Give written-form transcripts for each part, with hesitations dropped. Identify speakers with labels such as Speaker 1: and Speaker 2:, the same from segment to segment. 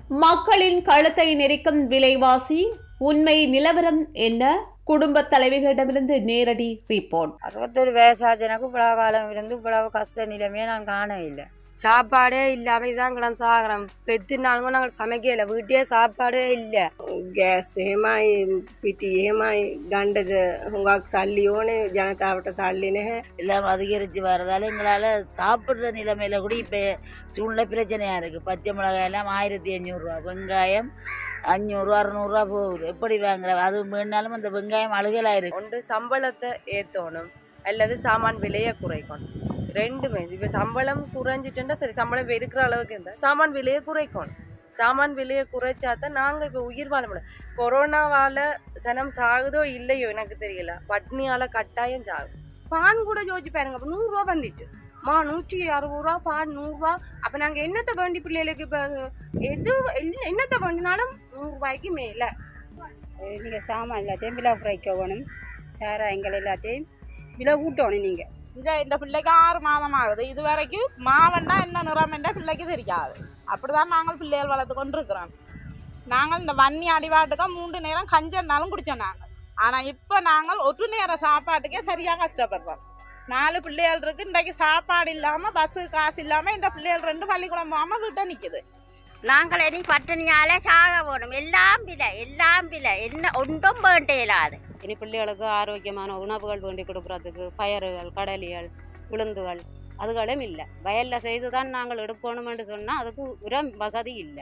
Speaker 1: மக்களின் கழுத்தை நெரிக்கும் விலைவாசி உண்மை நிலவரம் என்ன? குடும்ப தலைவிகளிடமிருந்து நேரடி ரிப்போர்ட்.
Speaker 2: 61 வயசாச்சு. எனக்கு இவ்வளவு காலம் இருந்து இவ்வளவு கஷ்ட நிலைமையை நான் காண இல்லை. சாப்பாடே இல்லாம இதான் கிடந்து சாகிறோம். பெத்தினாலும் நாங்கள் சமைக்கல. வீட்டே சாப்பாடே இல்லை.
Speaker 3: गैस हेमाई पीटी हेमाई गंडद हुंगाक सालियोने जनतावट सालिने है
Speaker 4: எல்லாம் அதிகரித்து வரதால எங்களால் சாப்பிட்ற நிலைமையில கூட இப்போ சூழ்நிலை பிரச்சனையாக இருக்குது. பச்சை மிளகாய் எல்லாம் 1500 ரூபா, வெங்காயம் 500 600 ரூபா போகுது. எப்படி வாங்குற? அது வேணாலும் அந்த வெங்காயம் அழுகலாக இருக்கு.
Speaker 5: ஒன்று சம்பளத்தை ஏற்றணும் அல்லது சாமான் விலையை குறைக்கணும். ரெண்டுமே. இப்போ சம்பளம் குறைஞ்சிட்டா சரி, சம்பளம் இருக்கிற அளவுக்கு இருந்தால் சாமான் விலையை குறைக்கணும். சாமான் விலையை குறைச்சாதான் நாங்கள் இப்போ உயிர் வாழ முடியும். கொரோனாவால் சனம் சாகுதோ இல்லையோ எனக்கு தெரியல, பட்னியால் கட்டாயம் சாகும்.
Speaker 6: பான் கூட யோசிச்சு பாருங்க. அப்போ 100 ரூபா வந்துட்டு 160 ரூபா பான் 100 ரூபா. அப்போ நாங்கள் என்னத்தை வேண்டி பிள்ளைகளுக்கு இப்போ என்னத்தை வேண்டினாலும் 100 ரூபாய்க்கு மேலே.
Speaker 2: நீங்கள் சாமான் எல்லாத்தையும் விலை குறைக்க வேணும். சாராயங்கள் எல்லாத்தையும் விலை கூட்டணும். நீங்கள்
Speaker 7: இந்த பிள்ளைக்கு 6 மாதம் ஆகுது. இது வரைக்கும் மாவண்டா என்ன நிறமெண்டா பிள்ளைக்கு தெரியாது. அப்படிதான் நாங்கள் பிள்ளைகள் வளர்த்து கொண்டு இருக்கிறோம். நாங்கள் இந்த வன்னி அடிவாட்டுக்கா 3 நேரம் கஞ்சன்னாலும் குடித்தோம் நாங்கள். ஆனால் இப்போ நாங்கள் ஒரு நேரம் சாப்பாட்டுக்கே சரியாக கஷ்டப்படுறோம். 4 பிள்ளைகள் இருக்குது. இன்றைக்கு சாப்பாடு இல்லாமல் பஸ்ஸு காசு இல்லாமல் இந்த பிள்ளைகள் 2 பள்ளிக்கூடம் போகாமல் வீட்டை நிற்குது.
Speaker 8: நாங்கள் இனி பட்டினியால் சாக போகணும். எல்லாம் பிள்ளை என்ன ஒன்றும் வேண்ட இயலாது.
Speaker 2: இனி பிள்ளைகளுக்கு ஆரோக்கியமான உணவுகள் வேண்டி கொடுக்கறதுக்கு பயிர்கள், கடலிகள், உளுந்துகள் அதுகளும் இல்லை. வயலில் செய்து தான் நாங்கள் எடுக்கணும்னு சொன்னால் அதுக்கு உரம் வசதி இல்லை.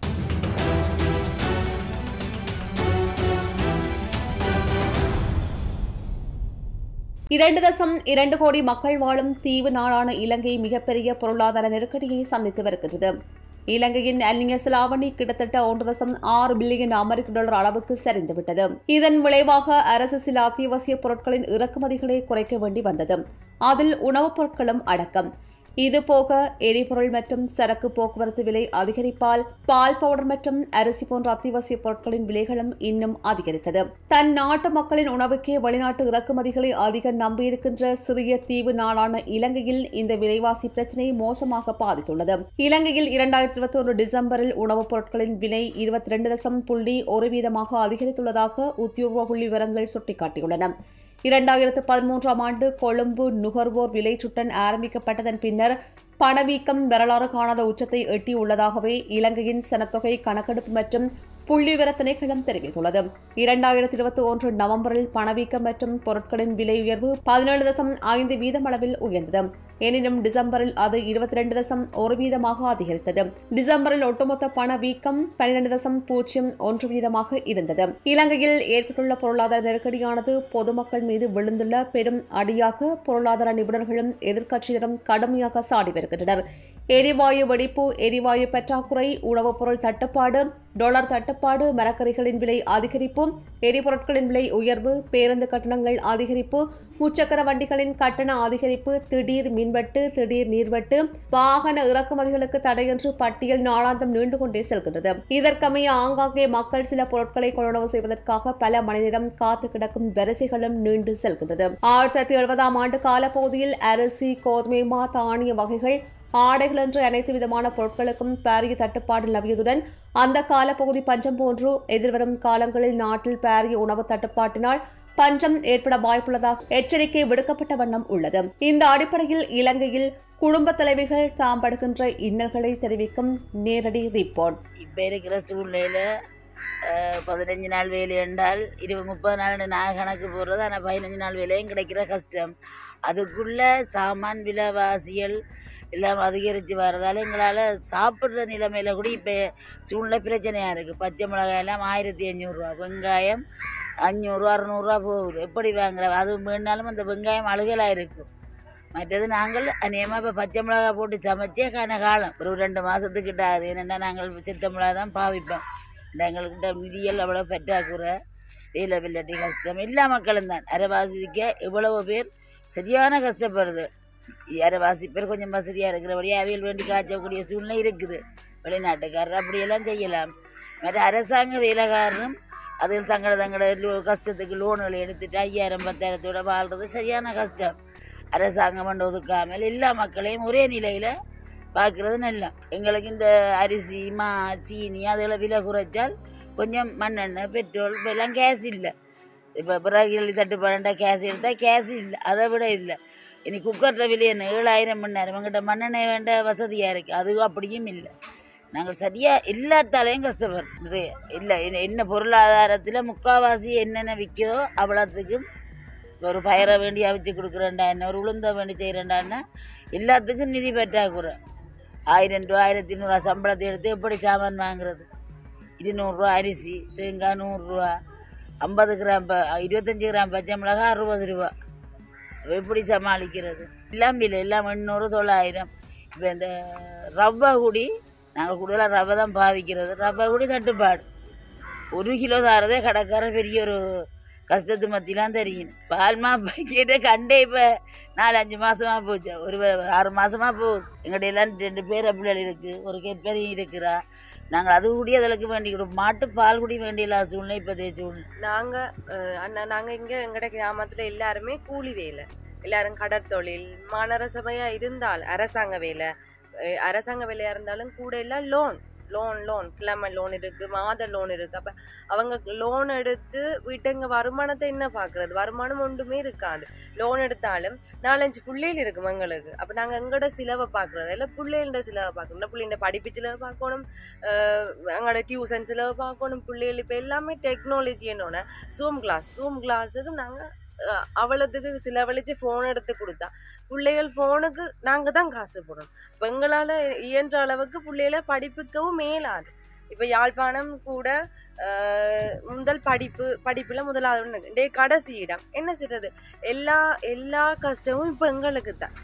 Speaker 1: $2.2 கோடி மக்கள் வாழும் தீவு நாடான இலங்கை மிகப்பெரிய பொருளாதார நெருக்கடியை சந்தித்து வருகிறது. இலங்கையின் அந்நிய செலாவணி கிட்டத்தட்ட $1.6 பில்லியன் அமெரிக்க அளவுக்கு சரிந்துவிட்டது. இதன் விளைவாக அரசு சில அத்தியாவசிய பொருட்களின் இறக்குமதிகளை குறைக்க வேண்டி வந்தது. அதில் உணவுப் பொருட்களும் அடக்கம். இதுபோக எரிபொருள் மற்றும் சரக்கு போக்குவரத்து விலை அதிகரிப்பால் பால் பவுடர் மற்றும் அரிசி போன்ற அத்தியாவசிய பொருட்களின் விலைகளும் இன்னும் அதிகரித்தது. தன் நாட்டு மக்களின் உணவுக்கே வெளிநாட்டு இறக்குமதிகளை அதிக நம்பியிருக்கின்ற சிறிய தீவு நாடான இலங்கையில் இந்த விலைவாசி பிரச்சினை மோசமாக பாதித்துள்ளது. இலங்கையில் 2021 டிசம்பரில் உணவுப் பொருட்களின் விலை 22.1% அதிகரித்துள்ளதாக உத்தியோக புள்ளி விவரங்கள் சுட்டிக்காட்டியுள்ளன. 2013ஆம் ஆண்டு கொழும்பு நுகர்வோர் விலை சுட்டன் ஆரம்பிக்கப்பட்டதன் பின்னர் பணவீக்கம் வரலாறு காணாத உச்சத்தை எட்டியுள்ளதாகவே இலங்கையின் சனத்தொகை கணக்கெடுப்பு மற்றும் புள்ளிவிவர திணைக்களம் தெரிவித்துள்ளது. 2021 நவம்பரில் பணவீக்கம் மற்றும் பொருட்களின் விலை உயர்வு 17.5% அளவில் உயர்ந்தது. எனினும் டிசம்பரில் அது 22.1% அதிகரித்தது. டிசம்பரில் ஒட்டுமொத்த பணவீக்கம் 12.01% இருந்தது. இலங்கையில் ஏற்பட்டுள்ள பொருளாதார நெருக்கடியானது பொதுமக்கள் மீது விழுந்துள்ள பெரும் அடியாக பொருளாதார நிபுணர்களும் எதிர்க்கட்சியினரும் கடுமையாக சாடி வருகின்றனர். எரிவாயு வெடிப்பு, எரிவாயு பற்றாக்குறை, உணவுப் பொருள் தட்டுப்பாடு, டாலர் தட்டுப்பாடு, மரக்கறிகளின் விலை அதிகரிப்பு, எரிபொருட்களின் விலை உயர்வு, பேருந்து கட்டணங்கள் அதிகரிப்பு, முச்சக்கர வண்டிகளின் கட்டண அதிகரிப்பு, திடீர் மின்வெட்டு, திடீர் நீர்வெட்டு, வாகன இறக்குமதிகளுக்கு தடை என்று பட்டியல் நாளாந்தம் நீண்டு கொண்டே செல்கின்றது. இதற்கமைய ஆங்காங்கே மக்கள் சில பொருட்களை கொள்வனவு செய்வதற்காக பல மணி நேரம் காத்து கிடக்கும் வரிசைகளும் நீண்டு செல்கின்றது. 1970ஆம் ஆண்டு காலப்பகுதியில் அரிசி, கோதுமை மா, தானிய வகைகள், ஆடைகள் என்று அனைத்து விதமான பொருட்களுக்கும் பாரிய தட்டுப்பாடு நிலவியதுடன் அந்த காலப்பகுதி பஞ்சம் போன்று எதிர்வரும் காலங்களில் நாட்டில் பாரிய உணவு தட்டுப்பாட்டினால் பஞ்சம் ஏற்பட வாய்ப்புள்ளதாக எச்சரிக்கை விடுக்கப்பட்ட வண்ணம் உள்ளது. இந்த அடிப்படையில் இலங்கையில் குடும்ப தலைவிகள் தாம் படுகின்ற இன்னல்களை தெரிவிக்கும் நேரடி ரிப்போர்ட்.
Speaker 4: இப்ப இருக்கிற சூழ்நிலையில 15 நாள் வேலை என்றால் 20-30 நாள் நான் கணக்கு போடுறது. ஆனால் 15 நாள் வேலையும் கிடைக்கிற கஷ்டம். அதுக்குள்ள சாமான் விலைவாசிகள் எல்லாம் அதிகரித்து வரதால எங்களால் சாப்பிட்ற நிலைமையில கூட இப்போ சூழ்நிலை பிரச்சனையாக இருக்குது. பச்சை மிளகாய் எல்லாம் 1500 ரூபா, வெங்காயம் 500 600 ரூபா போகுது. எப்படி வாங்குற? அது வேணாலும் அந்த வெங்காயம் அழுகலாக இருக்கும். மற்றது நாங்கள் அநேகமாக இப்போ பச்சை மிளகாய் போட்டு சமைச்சே காலம் ஒரு 2 மாதத்துக்கிட்ட ஆகுது. என்னென்னா நாங்கள் சித்த மிளகா தான் பாவிப்போம். எங்கள்கிட்ட நிதியல் அவ்வளோ பற்றாக்குறை, வேலை வில்லட்டி கஷ்டம். எல்லா மக்களும் தான் அரைவாசிக்க எவ்வளவு பேர் சரியான கஷ்டப்படுது. அரைவாசி பேர் கொஞ்சம் வசதியாக இருக்கிறபடியே அவையில் வேண்டி காய்ச்சக்கூடிய சூழ்நிலை இருக்குது. வெளிநாட்டுக்காரர் அப்படியெல்லாம் செய்யலாம். மற்ற அரசாங்க வேலைக்காரரும் அதில் தங்களோட கஷ்டத்துக்கு லோன்களை எடுத்துட்டு 5000-10,000 வாழ்றது சரியான கஷ்டம். அரசாங்கம் ஒதுக்காமல் எல்லா மக்களையும் ஒரே நிலையில் பார்க்குறது நல்லா. எங்களுக்கு இந்த அரிசி மா சீனி அதில் விலை குறைச்சால் கொஞ்சம் மண்ணெண்ணெய் பெட்ரோல் இப்போ எல்லாம் கேஸ் இல்லை. இப்போ பிறகு தட்டுப்பாடுண்டா கேஸ் எடுத்தால் கேஸ் இல்லை, அதை விட இல்லை. இனி குக்கர்கிட்ட விலை என்ன 7000 மணி நேரம் எங்கிட்ட மண்ணெண்ணெய் வேண்ட வசதியாக இருக்குது, அது அப்படியும் இல்லை. நாங்கள் சரியாக எல்லாத்தாலையும் கஷ்டப்படுறோம் நிறைய. இல்லை என்ன பொருளாதாரத்தில் முக்கால்வாசி என்னென்ன விற்கிறதோ அவ்வளோத்துக்கும் ஒரு பயிரை வேண்டி அவிச்சு கொடுக்குறேன்டா, என்ன ஒரு உளுந்த வேண்டி செய்கிறேன்டான்னா எல்லாத்துக்கும் நிதி பற்றாக்குறை. 1000 ரூபா 1500 சம்பளத்தை எடுத்து எப்படி சாமான் வாங்குறது? 200 ரூபா அரிசி, தேங்காய் 100 ரூபா, 50 கிராம் 25 கிராம் பச்சை மிளகா 60 ரூபா, எப்படி சமாளிக்கிறது? எல்லாம் இல்லை, எல்லாம் 800 900. இப்போ இந்த ரவை கூடி நாங்கள் கூடுதலாக ரவை தான் பாவிக்கிறது. ரவை கூடி தட்டுப்பாடு, 1 கிலோ தாரதே கடைக்கார பெரிய ஒரு கஷ்டத்து மத்திலாம் தெரியும். பால்மா பைக்கிட்ட கண்டே இப்போ 4-5 மாதமாக போச்சு, ஒரு 6 மாதமாக போகுது. எங்கள்கிட்ட எல்லாம் 2 பேர் பிள்ளைகள் இருக்குது, ஒரு கேட்பரையும் இருக்கிறா. நாங்கள் அது கூடிய அதற்கு வேண்டிக்கிறோம். மாட்டு பால் குடி வேண்டிய எல்லா சூழ்நிலை இப்போ தேய்ச்சி
Speaker 5: நாங்கள் இங்கே எங்கட கிராமத்தில் எல்லாருமே கூலி வேலை, எல்லாரும் கடற்தொழில், மாநகர சபையாக இருந்தால் அரசாங்க வேலை, அரசாங்க வேலையாக இருந்தாலும் கூட எல்லாம் லோன் கிழமை லோன் இருக்குது, மாத லோன் இருக்குது. அப்போ அவங்க லோன் எடுத்து வீட்டுங்க வருமானத்தை என்ன பார்க்குறது? வருமானம் ஒன்றுமே இருக்காது. லோன் எடுத்தாலும் 4-5 பிள்ளைகள் இருக்கும் எங்களுக்கு. அப்போ நாங்கள் எங்களோட சிலவை பார்க்குறது இல்லை, பிள்ளைகளோட சிலவை பார்க்கணும். பிள்ளைங்க படிப்பு சிலவை பார்க்கணும், எங்களோட டியூஷன் சிலவை பார்க்கணும். பிள்ளைகள் இப்போ எல்லாமே டெக்னாலஜி என்னோட ஜூம் கிளாஸுக்கு நாங்கள் அவளத்துக்கு செலவழித்து ஃபோன் எடுத்து கொடுத்தா பிள்ளைகள் ஃபோனுக்கு நாங்கள் தான் காசு போடணும். இப்போ எங்களால் இயன்ற அளவுக்கு பிள்ளைகளை படிப்புக்கவும் மேலாது. இப்போ யாழ்ப்பாணம் கூட முதல் படிப்பில் முதலாவது கடைசி இடம். என்ன செய்யறது? எல்லா கஷ்டமும் இப்போ எங்களுக்கு தான்.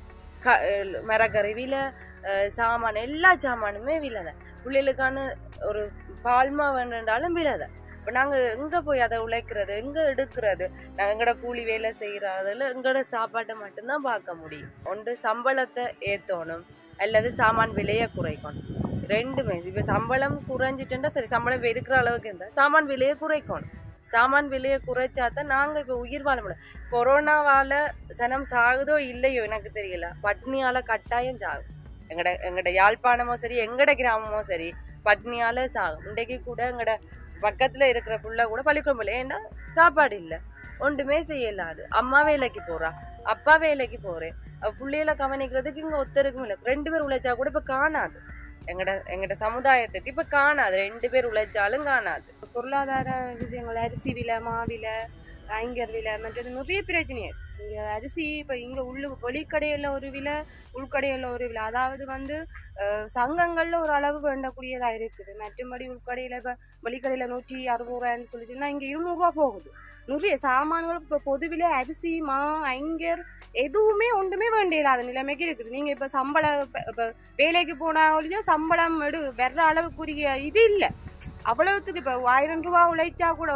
Speaker 5: மரக்கறி விலை, சாமான், எல்லா சாமானுமே விலை தான். பிள்ளைகளுக்கான ஒரு பால்மா வேண்டாலும் விலை தான். இப்போ நாங்கள் எங்கே போய் அதை உழைக்கிறது, எங்கே எடுக்கிறது? நாங்கள் எங்களோட கூலி வேலை செய்கிறதில் எங்களோட சாப்பாட்டை மட்டும்தான் பார்க்க முடியும். ஒன்று சம்பளத்தை ஏற்றணும், அல்லது சாமான் விலையை குறைக்கணும். ரெண்டுமே. இப்போ சம்பளம் குறைஞ்சிட்டா சரி, சம்பளம் இருக்கிற அளவுக்கு இருந்தால் சாமான் விலையை குறைக்கணும். சாமான் விலையை குறைச்சா தான் நாங்கள் இப்போ உயிர் வாழ முடியும். கொரோனாவால் சனம் சாகுதோ இல்லையோ எனக்கு தெரியல, பட்னியால் கட்டாயம் சாகும். எங்கட யாழ்ப்பாணமோ சரி, எங்கட கிராமமோ சரி, பட்னியால் சாகும். இன்றைக்கு கூட எங்கட பக்கத்தில் இருக்கிற புள்ள கூட பள்ளிக்கூடம் போல, ஏன்னா சாப்பாடு இல்லை, ஒன்றுமே செய்யலாது. அம்மா வேலைக்கு போகிறா, அப்பா வேலைக்கு போகிறேன், பிள்ளைகளை கவனிக்கிறதுக்கு இங்கே ஒருத்தருக்கும் இல்லை. 2 பேர் உழைச்சா கூட இப்போ காணாது. எங்கட சமுதாயத்துக்கு இப்போ காணாது, 2 பேர் உழைச்சாலும் காணாது.
Speaker 6: பொருளாதார விஷயங்கள், அரிசி விலை, மாவிலை, ஐங்கர் விலை, மற்றது நிறைய பிரச்சனை. இங்கே அரிசி இப்போ இங்கே வெளிக்கடையில் ஒரு விலை, உள்கடையில் ஒரு விலை. அதாவது சங்கங்களில் ஒரு அளவு வேண்டக்கூடியதாக இருக்குது. மற்றபடி உள்கடையில் இப்போ வெளிக்கடையில் 160 ரூபான்னு சொல்லிட்டுன்னா இங்கே 200 ரூபா போகுது. நிறைய சாமான்கள் இப்போ பொதுவிலே அரிசி, மா, ஐங்கர் எதுவுமே ஒன்றுமே வேண்டியலாத நிலைமைக்கு இருக்குது. நீங்கள் இப்போ இப்போ வேலைக்கு போனாலும் சம்பளம் வர்ற அளவுக்குரிய இது இல்லை. அவ்வளவுத்துக்கு இப்போ 1000 ரூபா உழைச்சா கூட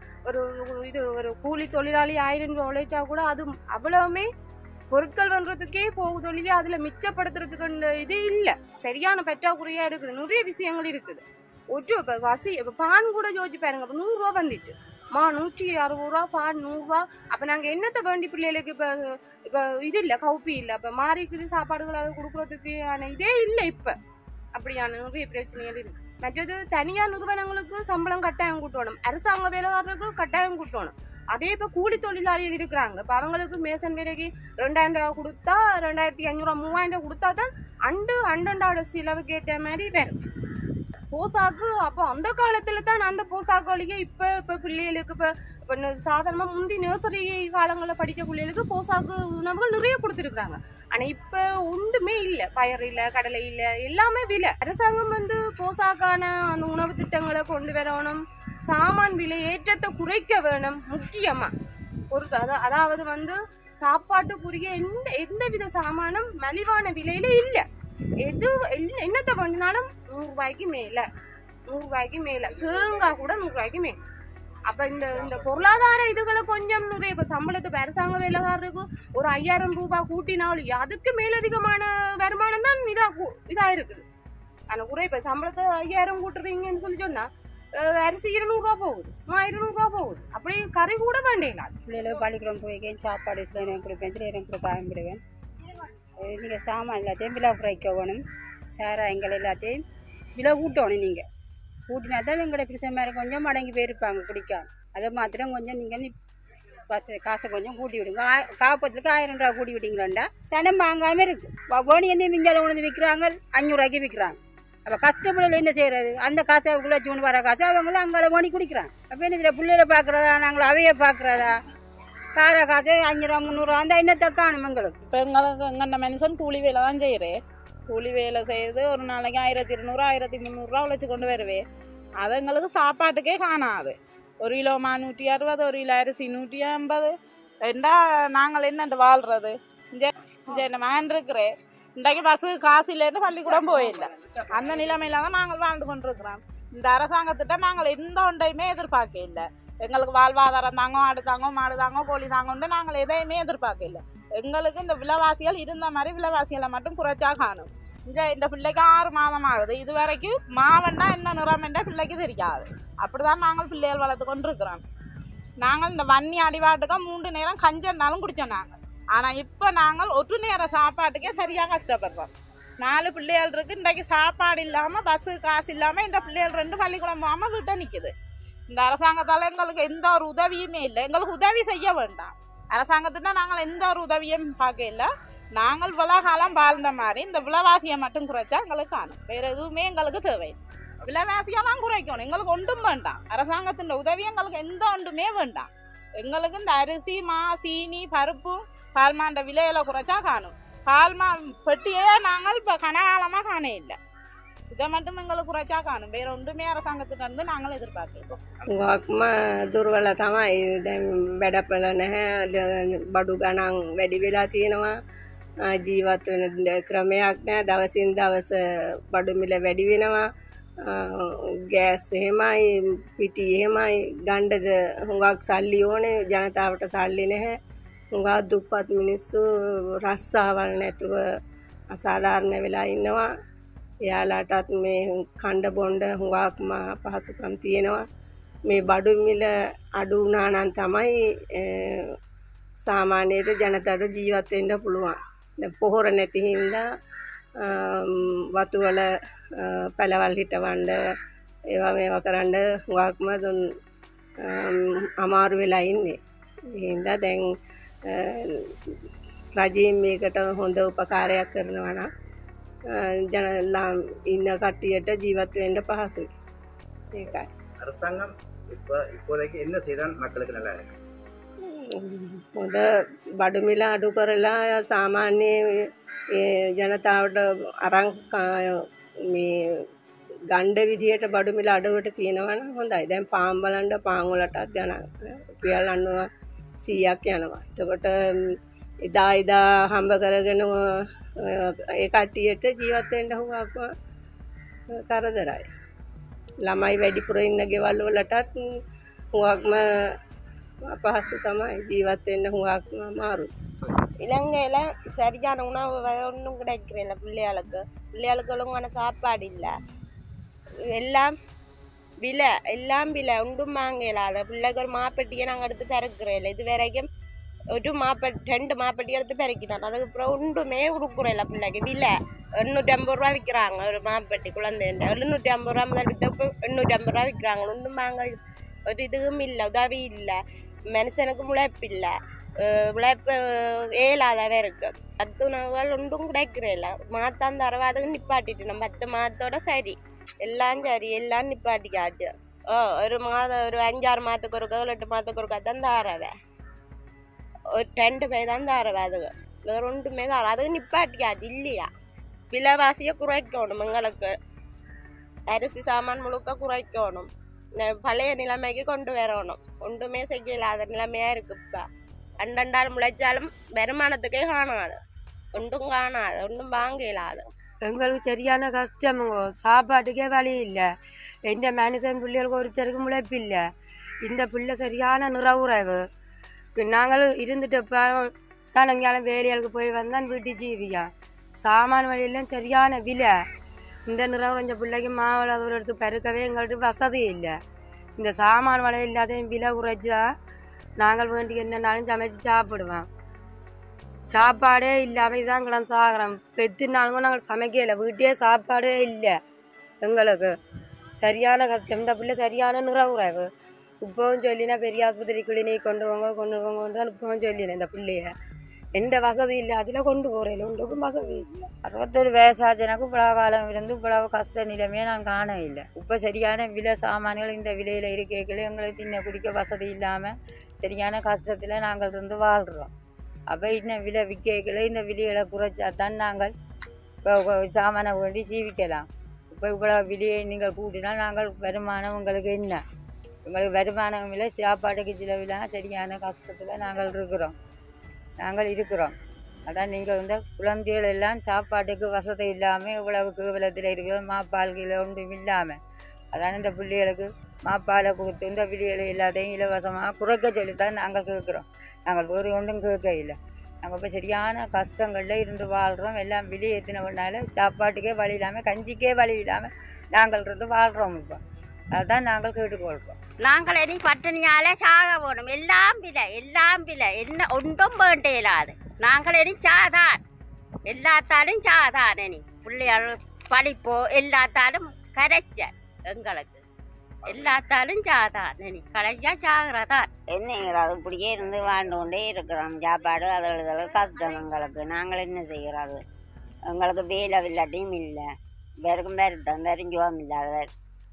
Speaker 6: ஒரு கூலி தொழிலாளி 1000 ரூபா உழைச்சா கூட அது அவ்வளவுமே பொருட்கள் வன்றதுக்கே போகுது ஒழிய அதுல மிச்சப்படுத்துறதுக்கு இது இல்லை. சரியான பற்றாக்குறையா இருக்குது. நிறைய விஷயங்கள் இருக்குது. இப்போ பான் கூட யோசிச்சு பாருங்க. இப்போ 100 ரூபா வந்துட்டு, மா 160 ரூபா, பான் 100 ரூபா. அப்ப நாங்க என்னத்தை வேண்டி பிள்ளைகளுக்கு இப்ப இது இல்லை, கவுப்பி இல்லை, அப்ப மாறிக்குது சாப்பாடுகள் அதை கொடுக்கறதுக்கு இதே இல்லை. இப்ப அப்படியான நிறைய பிரச்சனைகள் இருக்கு. மற்றது தனியார் நிறுவனங்களுக்கு சம்பளம் கட்டாயம் கூட்டணும், அரசாங்க வேலைக்காரருக்கு கட்டாயம் கூட்டணும். அதே இப்போ கூலி தொழிலாளிகள் இருக்கிறாங்க. இப்போ அவங்களுக்கு மேசன் வேலைக்கு 2000 ரூபா கொடுத்தா, 2500 ரூபா 3000 கொடுத்தா தான் அண்டோட செலவுக்கு ஏற்ற மாதிரி வரும். போசாக்கு அப்போ அந்த காலத்துல தான் அந்த போசாக்குಗಳಿಗೆ இப்போ பிள்ளைகளுக்கு இப்போ சாதாரணமாக முந்தி நர்சரி காலங்களில் படிக்க பிள்ளைகளுக்கு போசாக்கு உணவுகள் நிறைய கொடுத்துருக்குறாங்க. ஆனால் இப்போ ஒன்றுமே இல்லை. பயர் இல்லை, கடலை இல்லை, எல்லாமே விலை. அரசாங்கம் போசாக்கான அந்த உணவு திட்டங்களை கொண்டு வரணும். சாமான் விலை ஏற்றத்தை குறைக்க வேணும். முக்கியமாக அதாவது சாப்பாட்டுக்குரிய எந்த வித சாமானும் மலிவான விலையில இல்லை. என்னத்தை வேண்டினாலும் 100 ரூபாய்க்கு மேல, 100 ரூபாய்க்கு மேல, தேங்காய் கூட 100 ரூபாய்க்கு மேல. அப்ப இந்த பொருளாதார இதுகளை கொஞ்சம் நிறைய இப்ப சம்பளத்துக்கு அரசாங்க வேலைக்காரருக்கு ஒரு 5000 ரூபாய் கூட்டினாலும் அதுக்கு மேலதிகமான வருமானம் தான் இதா இருக்குது. ஆனா கூட இப்ப சம்பளத்தை 5000 கூட்டுறீங்கன்னு சொல்லி சொன்னா அரிசி 200 ரூபா போகுது, 200 ரூபா போகுது. அப்படி கறி கூட வேண்டியலாம்.
Speaker 9: பிள்ளைகளுக்கு பள்ளிக்கூடம் போய் சாப்பாடு சில நேரம் கொடுப்பேன், சில நேரம் கொடுக்க ஆரம்பிடுவேன். நீங்கள் சாமான் எல்லாத்தையும் விலை குறைக்க வேணும், சாராயங்கள் எல்லாத்தையும் விலை கூட்டணும். நீங்கள் கூட்டினா தான் எங்களோட பிரச்சனை கொஞ்சம் மடங்கி போயிருப்பாங்க குடிக்காம. அதை மாத்திரம் கொஞ்சம் நீங்கள் காசை கொஞ்சம் கூட்டி விடுங்க. காப்பத்துக்கு 1000 ரூபா கூட்டி விட்டீங்களாண்டா சனம் வாங்காமல் இருக்கு. வேணி வந்து மிஞ்சால உணர்ந்து விற்கிறாங்க, 500 ரூபாய்க்கு விற்கிறாங்க. அப்போ கஷ்டப்படல என்ன செய்யறது? அந்த காசாவுக்குள்ள ஜூன் வர காசு அவங்களும் அங்கே வேணி குடிக்கிறாங்க. அப்போ என்ன இதில் பிள்ளைகளை பார்க்குறதா, நாங்கள் அவையை பார்க்குறதா? சாரா காசு 500 ரூபா 300 ரூபா அந்த என்னத்தை காணும் எங்களுக்கு.
Speaker 7: இப்போ எங்களுக்கு எங்கள் மனுஷன் கூலி வேலை தான் செய்கிறேன். கூலி வேலை செய்து ஒரு நாளைக்கு 1200 1300 உழைச்சி கொண்டு வருவேன். அது எங்களுக்கு சாப்பாட்டுக்கே காணாது. 1 கிலோ மா 160, 1 கிலோ அரிசி 150. ரெண்டா நாங்கள் என்னண்டு வாழ்றது? இந்த மகன் இருக்கிறேன், இன்றைக்கு பஸ்ஸு காசு இல்லைன்னு பள்ளிக்கூடம் போயில்லை. அந்த நிலைமையில தான் நாங்கள் வாழ்ந்து கொண்டிருக்கிறோம். இந்த அரசாங்கத்திட்ட நாங்கள் எந்த ஒன்றையுமே எதிர்பார்க்க இல்லை. எங்களுக்கு வாழ்வாதாரம் தாங்க, ஆடு தாங்க, மாடு தாங்க, கோழி தாங்கன்னு நாங்கள் எதையுமே எதிர்பார்க்க இல்லை. எங்களுக்கு இந்த விலைவாசிகள் இருந்த மாதிரி விலைவாசிகளை மட்டும் குறைச்சா காணும். இந்த பிள்ளைக்கு 6 மாதம் ஆகுது. இது வரைக்கும் மாவண்டா என்ன நிறமெண்டா பிள்ளைக்கு தெரியாது. அப்படிதான் நாங்கள் பிள்ளைகள் வளர்த்து கொண்டு இருக்கிறோம். நாங்கள் இந்த வன்னி அடிவாட்டுக்கா 3 நேரம் கஞ்சன்னாலும் குடித்தோம் நாங்கள். ஆனால் இப்போ நாங்கள் ஒரு நேரம் சாப்பாட்டுக்கே சரியாக கஷ்டப்படுறோம். 4 பிள்ளைகள் இருக்குது. இன்றைக்கு சாப்பாடு இல்லாமல், பஸ்ஸு காசு இல்லாமல் இந்த பிள்ளைகள் 2 பள்ளிக்கூடம் போகாமல் வீட்டை நிற்குது. இந்த அரசாங்கத்தால் எங்களுக்கு எந்த ஒரு உதவியுமே இல்லை. எங்களுக்கு உதவி செய்ய வேண்டாம். அரசாங்கத்திட்ட நாங்கள் எந்த ஒரு உதவியும் பார்க்க இல்லை. நாங்கள் விலகாலம் வாழ்ந்த மாதிரி இந்த விலைவாசியை மட்டும் குறைச்சா எங்களுக்கு காணும். வேறு எதுவுமே எங்களுக்கு தேவை. விலைவாசியெல்லாம் குறைக்கணும். எங்களுக்கு ஒன்றும் வேண்டாம். அரசாங்கத்தின் உதவி எங்களுக்கு எந்த ஒன்றுமே வேண்டாம். எங்களுக்கு இந்த அரிசி, மா, சீனி, பருப்பு, பால்மாண்ட விலையில குறைச்சா காணும். பால்மா பெட்டியே நாங்கள் இப்போ கனகாலமாக காண இல்லை. இதை மட்டும் எங்களுக்கு குறைச்சா காணும். வேற ஒன்றுமே அரசாங்கத்திட்ட இருந்து நாங்கள் எதிர்பார்க்கிறோம்.
Speaker 3: දුර්වල තමයි. දැන් වැඩපළ නැහැ, බඩු ගණන් වැඩි වෙලා තියෙනවා, ජීවත් වෙන ක්‍රමයක් නැහැ. දවසින් දවස බඩු මිල වැඩි වෙනවා, ගෑස් එහෙමයි, පිටි එහෙමයි. ගණ්ඩද හුඟක් සල්ලි ඕනේ, ජනතාවට සල්ලි නැහැ. හුඟක් දුප්පත් මිනිස්සු රස්සාවල් නැතුව අසාධාරණ වෙලා ඉන්නවා. එයාලටත් මේ කණ්ඩ බොණ්ඩ හුඟක්ම පහසුකම් තියෙනවා. මේ බඩු මිල අඩු වුණා නම් තමයි සාමාන්‍යයට ජනතාවට ජීවත් වෙන්න පුළුවන්. දැන් පොහොර නැති හින්දා වතු වල පැලවල් හිටවන්න ඒවා මේවා කරන්න හුඟක්ම අමාරු වෙලා ඉන්නේ. ඒ හින්දා දැන් රජයෙන් මේකට හොඳ උපකාරයක් කරනවා නම් ජනලා ඉන්න කට්ටියට ජීවත් වෙන්න පහසුයි. ඒකයි.
Speaker 10: அரசாங்கம் இப்போதைக்கு என்ன செய்தால் மக்களுக்கு நல்லா இருக்கு?
Speaker 3: හොඳ බඩු මිල අඩු කරලා සාමාන්‍ය ජනතාවට අරන් මේ ගණ්ඩ විදියට බඩු මිල අඩුවට තියෙනවා නම් හොඳයි. දැන් පාන් බලන්න, පාන් වලටත් යන රුපියල් 100ක් යනවා. එතකොට එදා හම්බ කරගෙන ඒ කට්ටියට ජීවත් වෙන්න හුඟක්ම කරදරයි. ළමයි වැඩිපුර ඉන්න ගෙවල් වලටත් හුඟක්ම අපහසු තමයි. ජීවත් වෙන්න හුඟක්ම අමාරුයි.
Speaker 8: இலங்கையில் சரியான உணவு ஒன்றும் கிடைக்கிறதில்ல பிள்ளைகளுக்கு. பிள்ளைகளுக்கு ஒழுங்கான சாப்பாடு இல்லை. எல்லாம் விலை ஒன்றும் வாங்க இல்லாத. பிள்ளைக்கு ஒரு மாப்பெட்டியை நாங்கள் எடுத்து பிறக்கிறதில்ல. இது வரைக்கும் ஒரு 2 மாப்பெட்டி எடுத்து பிறக்கிட்டோம். அதுக்கப்புறம் ஒன்றுமே கொடுக்குறதில்ல பிள்ளைக்கு. விலை 850 ரூபா விற்கிறாங்க ஒரு மாப்பெட்டி. குழந்தைன்ற 750 ரூபா முதல் விற்ற 850 ரூபா விற்கிறாங்க. ஒன்றும் வாங்க ஒரு இதுவும் இல்லை, உதவி இல்லை. மனுஷனுக்கு உழைப்பு இல்லை, உழைப்பு ஏலாதவே இருக்கு. 10 உணவுகள் ஒன்றும் கிடைக்கிறதில்ல. மாத்தான் தரவாதுக்கு நிப்பாட்டிட்டு நம்ம 10 மாதத்தோட சரி, எல்லாம் சரி, எல்லாம் நிப்பாட்டிக்காச்சு. ஒரு மாதம், ஒரு 5-6 மாதத்துக்கு ஒருக்கா, 8 மாதத்துக்கு ஒருக்கா தான் தாரவை. ஒரு 2 பேர் தான் தாரவை. அதுக்கு வேற ஒன்றுமே தார. அதுக்கு நிப்பாட்டிக்காச்சு இல்லையா? விலைவாசியை குறைக்கணும். எங்களுக்கு அரிசி சாமான் முழுக்க குறைக்கணும். பழைய நிலைமைக்கு கொண்டு வரணும். ஒன்றுமே செய்யலாத நிலைமையா இருக்கு. இப்போ அண்டண்டால் முளைச்சாலும் வருமானத்துக்கே காணாது, ஒன்றும் காணாது, ஒன்றும் வாங்க இயலாது.
Speaker 11: எங்களுக்கு சரியான கஷ்டமுங்க. சாப்பாட்டுக்கே வழி இல்லை. எந்த மனுஷன் பிள்ளைகளுக்கு ஒருத்தருக்கு முளைப்பு இல்லை. இந்த பிள்ளை சரியான நிறவுறவு. நாங்கள் இருந்துட்டு தான் எங்கேயாலும் வேலைகளுக்கு போய் வந்தான் வீட்டு ஜீவியா. சாமான் வழியெல்லாம் சரியான விலை. இந்த நிறவுறைஞ்ச பிள்ளைக்கு மாவளவு எடுத்து பெருக்கவே எங்கள்கிட்ட வசதி இல்லை. இந்த சாமான் வலை இல்லாத விலை குறைச்சா நாங்கள் வேண்டி என்னன்னாலும் சமைச்சு சாப்பிடுவோம். சாப்பாடே இல்லாமல் இதுதான் கிடந்து சாகிறோம். பெத்தினாலும் நாங்கள் சமைக்கல, வீட்டே சாப்பாடே இல்லை எங்களுக்கு. சரியான கஷ்டம். இந்த பிள்ளை சரியான நிறைவுறவு. இப்போவும் சொல்லினா பெரிய ஆஸ்பத்திரி கிளினிக் கொண்டு போங்க தான் இப்போவும் சொல்லினேன். இந்த பிள்ளைய எந்த வசதி இல்லை, அதில் கொண்டு போகிறேன். ஒன்றுக்கும் வசதி இல்லை.
Speaker 12: 61 வயசாச்சனக்கு இவ்வளவு காலம் இருந்து இவ்வளவு கஷ்ட நிலைமையை நான் காண இல்லை. இப்போ சரியான விலை சாமான்கள் இந்த விலையில் இருக்கைகள் எங்களுக்கு தின்ன குடிக்க வசதி இல்லாமல் சரியான கஷ்டத்தில் நாங்கள் இருந்து வாழ்கிறோம். அப்போ இன்னும் விலை விற்கைகளை இந்த விலைகளை குறைச்சா தான் நாங்கள் சாமானை வேண்டி ஜீவிக்கலாம். இப்போ இவ்வளோ விலையை நீங்கள் கூட்டினால் நாங்கள் வருமானம் உங்களுக்கு என்ன? எங்களுக்கு வருமானம் இல்லை, சாப்பாட்டுக்கு செலவில்லாம் சரியான கஷ்டத்தில் நாங்கள் இருக்கிறோம். அதான் நீங்கள் வந்து குழந்தைகள் எல்லாம் சாப்பாட்டுக்கு வசதி இல்லாமல் இவ்வளவு கேவலத்தில் இருக்கிறோம். மாப்பால் கீழே ஒன்றும் இல்லாமல் அதான் இந்த பிள்ளைகளுக்கு மாப்பாலை கொடுத்து இந்த பிள்ளைகளை எல்லாத்தையும் இலவசமாக குறைக்க சொல்லித்தான் நாங்கள் கேட்குறோம். நாங்கள் வேறு ஒன்றும் கேட்க இல்லை. நாங்கள் இப்போ சரியான கஷ்டங்களில் இருந்து வாழ்கிறோம். எல்லாம் விலை ஏற்றினவனால சாப்பாட்டுக்கே வழி இல்லாமல் கஞ்சிக்கே வழி இல்லாமல் நாங்கள் இருந்து வாழ்கிறோம். இப்போ அதுதான் நாங்கள் கேட்டுக்கொள்கிறோம்.
Speaker 13: நாங்கள் இனி பட்டினியாலே சாக போகணும். எல்லாம் விலை என்ன ஒன்றும் வேண்ட இயலாது. நாங்கள் இனி சாதான், எல்லாத்தாலும் சாதான். இனி பிள்ளைகள் படிப்போ எல்லாத்தாலும் கரைச்ச எங்களுக்கு எல்லாத்தாலும் சாதான். இனி கரைச்சா சாகிறதான்.
Speaker 4: என்னங்கிறது இப்படியே இருந்து வாழ்ந்து கொண்டே இருக்கிறோம். சாப்பாடு அதுகளுக்கு கஷ்டம் எங்களுக்கு. நாங்கள் என்ன செய்கிறது? எங்களுக்கு வேலை வில்லாட்டியும் இல்லை, வெறும் வருத்தம் வெறுஞ்சுவம் இல்லாத.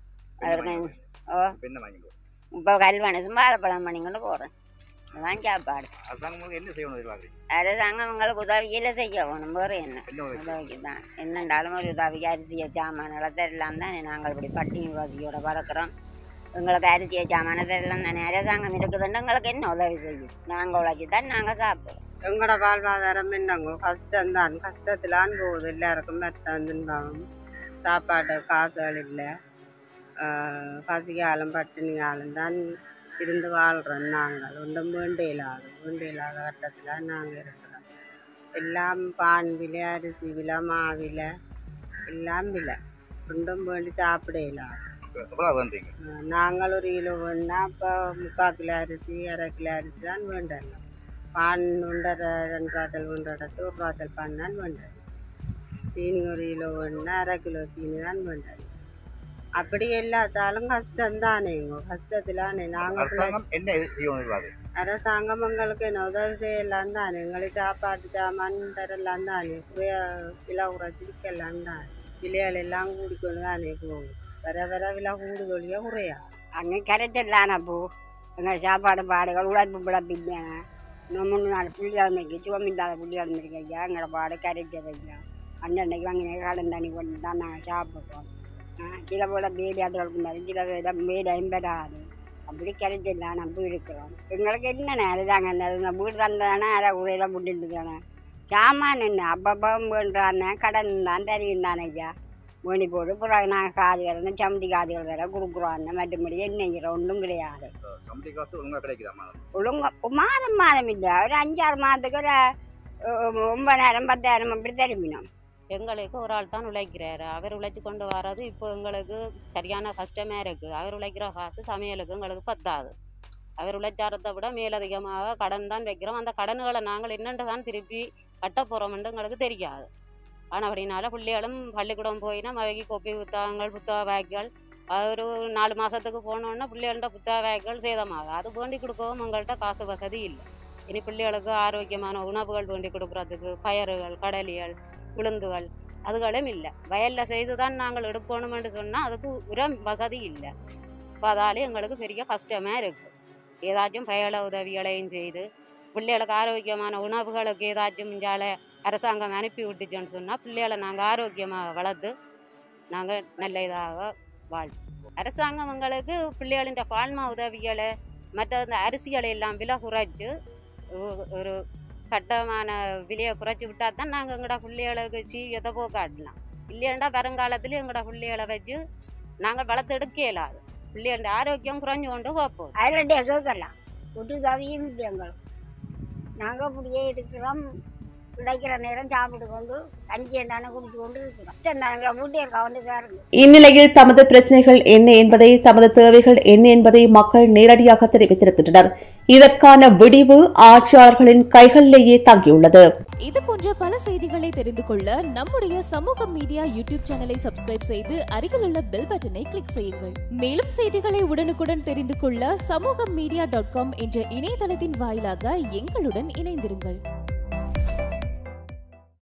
Speaker 4: இப்போ கல்வனசும் வாழைப்பழம் பண்ணிக்கொண்டு போகிறேன். அதுதான் சாப்பாடு. அரசாங்கம் உங்களுக்கு உதவியில செய்ய வேணும். வேறு என்ன உதவிக்கு தான் என்னென்றாலும் ஒரு உதவிக்கு அரிசியை சாமான்களை தரலாம் தானே. நாங்கள் இப்படி பட்டினி வசதியோட பறக்கிறோம். எங்களுக்கு அரிசியை சாமான தரலாம் தானே. அரசாங்கம் இருக்குதுன்னு எங்களுக்கு என்ன உதவி செய்யும்? நாங்கள் உழைச்சி தான் நாங்கள் சாப்பிடுவோம்.
Speaker 3: எங்களோட வாழ்வாதாரம் என்னங்க கஷ்டம்தான். கஷ்டத்திலான் போகுது. எல்லாருக்கும் மெத்தந்துன்பாங்க. சாப்பாடு காசுகள் இல்லை. பசிகாலம் பட்டினி காலம் தான் இருந்து வாழ்கிறோம். நாங்கள் ஒன்றும் வேண்டியலாத கட்டத்தில் நாங்கள் இருக்கிறோம். எல்லாம் பான் விலை, அரிசி விலை, மாவிலை எல்லாம் விலை. ஒன்றும் வேண்டி சாப்பிடலாம். நாங்கள் ஒரு கிலோ வேணுன்னா இப்போ 3/4 கிலோ அரிசி 1/2 கிலோ அரிசி தான் வேண்டலாம். பான் 2 ராத்தல் 1 ராத்தல் பான் தான் வேண்டலாம். சீனி ஒரு கிலோ வேணுன்னா 1/2 கிலோ சீனி தான் வேண்டலாம். அப்படி எல்லாத்தாலும் கஷ்டம்தானேங்க. கஷ்டத்திலானே நாங்கள் அரசாங்கம் எங்களுக்கு என்ன உதவி செய்யலாம் தானே. எங்களுக்கு சாப்பாட்டு சாமான் தரலாம் தானே. விலை குறைச்சி விற்கலாம் தானே. விலைகள் எல்லாம் கூடிக்கொண்டு தானே போகும். வர விலை கூடுதொழியா குறையா
Speaker 13: அங்கே கரைச்சிடலான போ. எங்கள் சாப்பாடு பாடுகள் உழைப்பு பிழப்பிங்க. 3-4 புள்ளியாளமைக்கு சுவமில்லாத புள்ளியாளமைக்கு ஐயா எங்களோட பாடு கரைச்சதையா. அன்னன்னைக்கு வாங்கின காலம் தண்ணி கொண்டு தான் நாங்கள் சாப்பிட்றோம். சில போல வேலையாடுகளுக்கு மாதிரி சில வேலை ஐம்படாது. அப்படி கிடைச்சிடலாம் நம்ம இருக்கிறோம். எங்களுக்கு என்ன அதுதாங்க வீடு தந்தானே அதை உரையில முட்டிட்டு தானே. சாமான் என்ன அப்பப்போ வேண்டானே கடன் தான் தெரியும் தானே ஐயா. வேணி போட்டு புறாக நாங்கள் காது வேறு சமதி காதுகள் வேற கொடுக்குறோம். மற்றபடி என்னங்கிற ஒன்றும் கிடையாது. ஒழுங்க மாதம் இல்லை. ஒரு 5-6 மாதத்துக்கு ஒரு 9,000 10,000 அப்படி திரும்பினோம்.
Speaker 2: எங்களுக்கு ஒரு ஆள் தான் உழைக்கிறாரு. அவர் உழைச்சி கொண்டு வர்றது இப்போ எங்களுக்கு சரியான கஷ்டமே இருக்குது. அவர் உழைக்கிற காசு சமையலுக்கு எங்களுக்கு பத்தாது. அவர் உழைச்சாரத்தை விட மேலதிகமாக கடன் தான் வைக்கிறோம். அந்த கடன்களை நாங்கள் என்னென்று தான் திருப்பி கட்ட போகிறோம்னு எங்களுக்கு தெரியாது. ஆனால் அப்படின்னால பிள்ளைகளும் பள்ளிக்கூடம் போயினா அவைக்கு கோப்பி புத்தகங்கள் புத்தக பேக்குகள் ஒரு 4 மாதத்துக்கு போனோன்னா பிள்ளைகள்கிட்ட புத்தக பேக்குகள் சேதமாக அது வேண்டி கொடுக்கவும் எங்கள்கிட்ட காசு வசதி இல்லை. இனி பிள்ளைகளுக்கு ஆரோக்கியமான உணவுகள் வேண்டி கொடுக்குறதுக்கு பயறுகள், கடலிகள், உளுந்துகள் அதுகளும் இல்லை. வயலில் செய்து தான் நாங்கள் எடுக்கணுமென்று சொன்னால் அதுக்கு உரம் வசதி இல்லை. இப்போ அதாலே எங்களுக்கு பெரிய கஷ்டமாக இருக்குது. ஏதாச்சும் பயல உதவிகளையும் செய்து பிள்ளைகளுக்கு ஆரோக்கியமான உணவுகளுக்கு ஏதாச்சும் இஞ்சால அரசாங்கம் அனுப்பி விட்டுச்சுன்னு சொன்னால் பிள்ளைகளை நாங்கள் ஆரோக்கியமாக வளர்த்து நாங்கள் நல்ல இதாக வாழ்வோம். அரசாங்கம் எங்களுக்கு பிள்ளைகளின் பால்மா உதவிகளை மற்ற அந்த அரிசிகளை எல்லாம் விலை குறைச்சி ஒரு கட்டமான விலையை குறைச்சி விட்டால் தான் நாங்கள் எங்களோட பிள்ளைகளுக்கு சீவியத்தை போக்காட்டலாம். இல்லையாண்டா வருங்காலத்துலேயும் எங்களோட பிள்ளைகளை வச்சு நாங்கள் வளர்த்து எடுக்க இயலாது. பிள்ளைகளோட ஆரோக்கியம் குறைஞ்சு கொண்டு போப்போம்.
Speaker 13: அதில் கேட்கலாம் ஒரு உதவியும் இல்லை எங்களுக்கு. நாங்கள் அப்படியே இருக்கிறோம். கிடைக்கிற நேரம் சாப்பிட்டு கொண்டு கஞ்சி எண்டான குடிச்சு கொண்டு இருக்கிறோம். வீட்டில் கவர்ந்து பாருங்க.
Speaker 1: இந்நிலையில் தமது பிரச்சனைகள் என்ன என்பதை, தமது தேவைகள் என்ன என்பதை மக்கள் நேரடியாக தெரிவித்திருக்கின்றனர். இதற்கான விடிவு ஆட்சியாளர்களின் கைகளிலேயே தங்கியுள்ளது.
Speaker 14: இது போன்ற பல செய்திகளை தெரிந்து கொள்ள நம்முடைய சமூக மீடியா யூடியூப் சேனலை சப்ஸ்கிரைப் செய்து அருகில் உள்ள பெல் பட்டனை கிளிக் செய்யுங்கள். மேலும் செய்திகளை உடனுக்குடன் தெரிந்து கொள்ள சமூகமீடியா.com என்ற இணையதளத்தின் வாயிலாக எங்களுடன் இணைந்திருங்கள்.